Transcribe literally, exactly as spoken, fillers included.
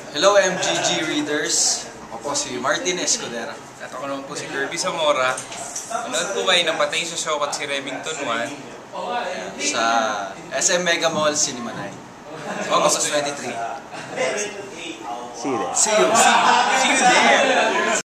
Hello M G G readers, ako po si Martin Escudera. At ako naman po si Kirby Zamora. Manood po kayo ng Patay sa Showkat si Remington one Sa S M Mega Mall Cinema nine, August twenty-three. See you there. See you! See you there!